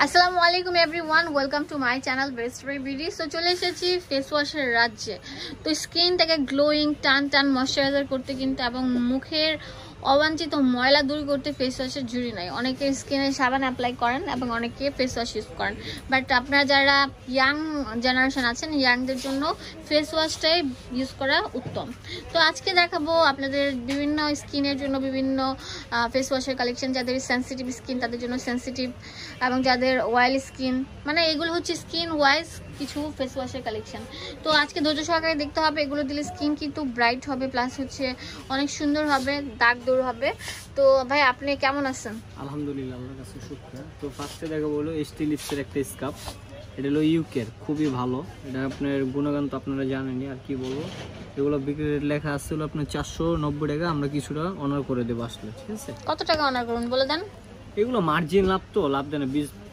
আসসালামু আলাইকুম everyone, welcome to my channel best BD. So চলে এসেছি ফেস ওয়াশের রাজ্যে। তো স্কিনটাকে গ্লোয়িং, টান টান ময়শ্চারাইজার করতে কিন্তু এবং মুখের অবাঞ্ছিত ময়লা দূর করতে ফেস ওয়াশের ঝুড়ি নাই। অনেকে স্কিনে সাবান অ্যাপ্লাই করেন এবং অনেকে ফেস ওয়াশ ইউজ করেন, বাট আপনারা যারা ইয়াং জেনারেশন আছেন, ইয়াংদের জন্য ফেস ওয়াশটাই ইউজ করা উত্তম। তো আজকে দেখাবো আপনাদের বিভিন্ন স্কিনের জন্য বিভিন্ন ফেস ওয়াশের কালেকশন। যাদের সেন্সিটিভ স্কিন তাদের জন্য সেন্সিটিভ, এবং যাদের অয়েল স্কিন, মানে এগুলো হচ্ছে স্কিন ওয়াইজ কিছু ফেস ওয়াশের কালেকশন। তো আজকে ধৈর্য সহকারে দেখতে হবে। এগুলো দিলে স্কিন কিন্তু ব্রাইট হবে, প্লাস হচ্ছে অনেক সুন্দর হবে, দাগ দূর হবে। তো ভাই আপনি কেমন আছেন? আলহামদুলিল্লাহ, আমার কাছে শুকনা। তো ফার্স্টে দেখা বলো এসটি লিপসের একটা স্কার্ফ। এটা হলো ইউকের, খুবই ভালো। এটা আপনার গুণগান তো আপনারা জানেনই, আর কি বলবো। এগুলো বিক্রি রেট লেখা আসছিল আপনার 490 টাকা। আমরা কিছুটা অনার করে দেবো আসলে, ঠিক আছে? কত টাকা অনার করুন বলে দেন। এগুলো মার্জিন লাভ, তো লাভ দেয় না,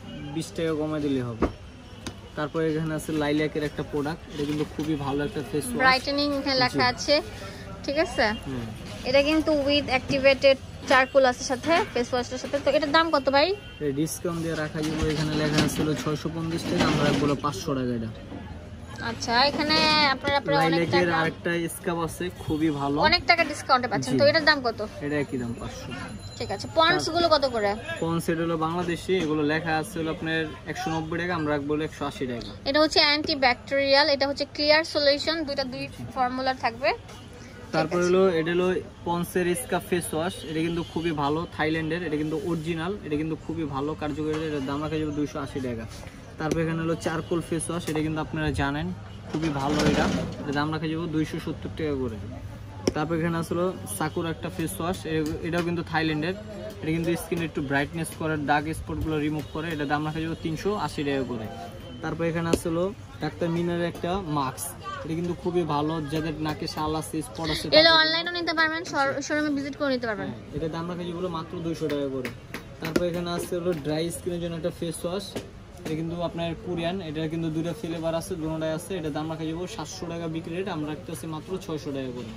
20 টাকা কমাই দিলে হবে। তারপরে এখানে আছে লাইল্যাকের একটা প্রোডাক্ট। এটা কিন্তু খুবই ভালো একটা ফেস ওয়াশ, ব্রাইটেনিং এখানে লেখা আছে, ঠিক আছে? এটা কিন্তু উইথ অ্যাক্টিভেটেড চারকোল আছে সাথে, ফেস ওয়াশটার সাথে। তো এটার দাম কত ভাই? ডিসকাউন্ট দিয়ে রাখা যাবে। এখানে লেখা ছিল 650 টাকা, আমরা বলে 500 টাকা। এটা আচ্ছা, এখানে আপনারা অনেক টাকা। টাকা আরেকটা স্কার্ফ আছে, খুবই ভালো, অনেক টাকা ডিসকাউন্টে পাচ্ছেন। তো এটার দাম কত? এটা একই দাম 500। ঠিক আছে, পন্ডস গুলো কত করে? পন্ডস এটা হলো বাংলাদেশি, এগুলো লেখা আছে হলো আপনার 190 টাকা, আমরা রাখবো 180 টাকা। এটা হচ্ছে অ্যান্টি ব্যাকটেরিয়াল, এটা হচ্ছে ক্লিয়ার সলিউশন, দুই ফর্মুলা থাকবে। তারপর হলো এটা হলো পন্সের স্কার্ফ ফেস ওয়াশ। এটা কিন্তু খুবই ভালো, থাইল্যান্ডের। এটা কিন্তু অরিজিনাল, এটা কিন্তু খুবই ভালো কার্যকরী। এটার দাম রাখা যাবে 280 টাকা। তারপর এখানে হলো চারকোল ফেস ওয়াশ। এটা কিন্তু আপনারা জানেন খুবই ভালো। এটার দাম রাখা যাবে 270 টাকা করে। তারপর এখানে আসলো সাকুর একটা ফেস ওয়াশ। এটাও কিন্তু থাইল্যান্ডের। এটা কিন্তু স্কিন একটু ব্রাইটনেস করে, দাগ স্পটগুলো রিমুভ করে। এটা দাম রাখা যাবে 380 টাকা করে। তারপর এখানে আসলো ডাক্তার মিনারের একটা মাস্ক। এটা কিন্তু খুবই ভালো, যাদের নাকে শাল আছে, স্পট আছে, এটা অনলাইনেও নিতে পারবেন, শোরুমে ভিজিট করে নিতে পারবেন। এটা দাম রাখা যাবে মাত্র 200 টাকা করে। তারপর এখানে আসছে হলো ড্রাই স্কিনের জন্য একটা ফেস ওয়াশ। এটা কিন্তু আপনার কোরিয়ান। এটা কিন্তু দুটো ফ্লেভার আছে, দুটোটাই আছে। এটা দাম রাখা যাবে 700 টাকা বিক্রি রেট, আমরা রাখতেছি মাত্র 600 টাকা করে।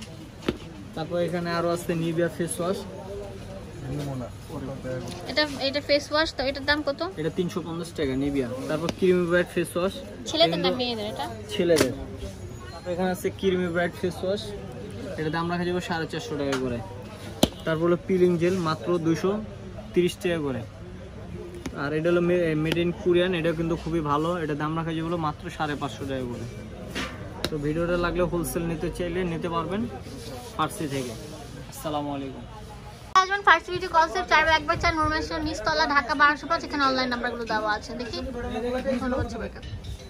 তারপর এখানে আরো আছে নিভিয়া ফেস ওয়াশ। এটা ফেস ওয়াশ। তো এটার দাম কত? এটা 350 টাকা নিভিয়া। তারপর ক্রিমি ব্রাইট ফেস ওয়াশ, ছেলেদের না মেয়েদের? এটা ছেলেদের। তারপর এখানে আছে ক্রিমি ব্রাইট ফেস ওয়াশ। এটা দাম রাখা যাবে 450 টাকা করে। তারপর হলো পিলিং জেল, মাত্র 230 টাকা করে। আর এটা হলো মেড ইন কোরিয়ান। এটা কিন্তু খুবই ভালো। এটা দাম রাখা যাবে মাত্র 550 টাকা করে। তো ভিডিওটা লাগলে হোলসেল নিতে চাইলে নিতে পারবেন ফার্সি থেকে। আসসালামু আলাইকুম। আসবেন ফার্স্ট ভিডিও কনসেপ্ট 4/1/4 নুরমেশ্বর নিচতলা, ঢাকা 1205। এখানে অনলাইন নাম্বারগুলো দেওয়া আছে, দেখি। ধন্যবাদ সবাইকে।